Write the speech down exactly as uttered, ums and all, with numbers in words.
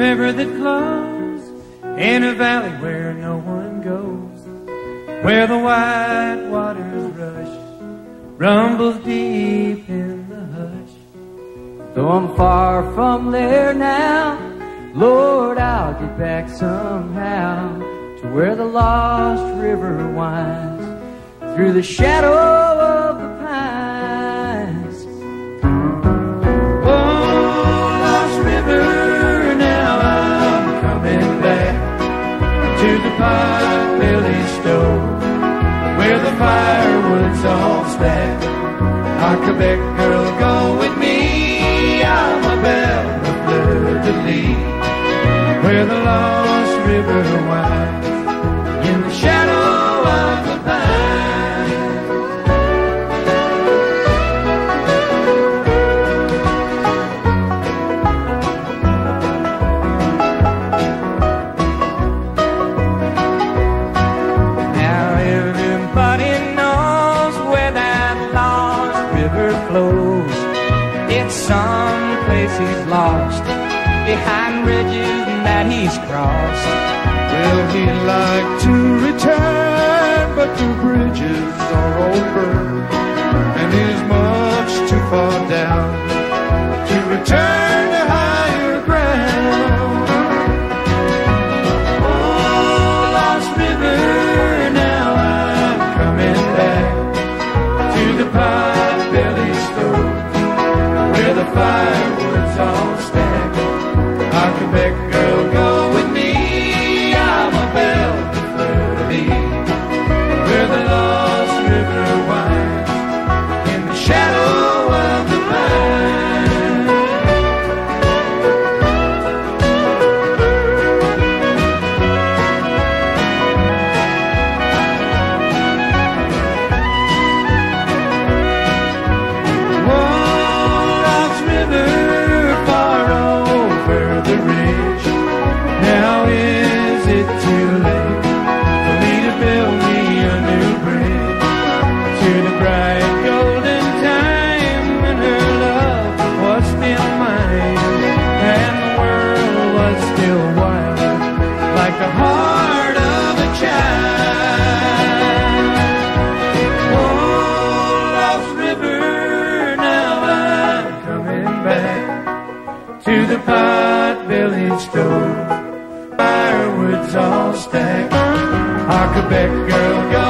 river that flows in a valley where no one goes, where the white waters rush, rumbles deep in the hush. Though I'm far from there now, Lord, I'll get back somehow to where the lost river winds through the shadow of the pines. Oh, lost river, now I'm coming back to the pot-bellied stove where the firewood's all stacked. Our Quebec girl, go with me, I'm a belle of fleur-de-lis, where the lost river winds in the shadow of the pines. Now everybody knows where that lost river flows. It's someplace he's lost, behind ridges that he's crossed. Well, he'd like to return, but the bridges are over, and he's much too far down to return to higher ground. Oh, lost river, now I'm coming back to the pot-bellied stove where the firewood's all stacked. Our Quebec girl, go with me, I'm a belle of fleur-de-lis, where the lost river winds in the shadow of the pines. Oh, lost river, far over the ridge, now is it too late for me to build me a new bridge to the bright golden time when her love was still mine and the world was still wild like the heart of a child? Oh, lost river, now I'm coming back to the pot-bellied stove, firewood's all stacked. Our Quebec girl, go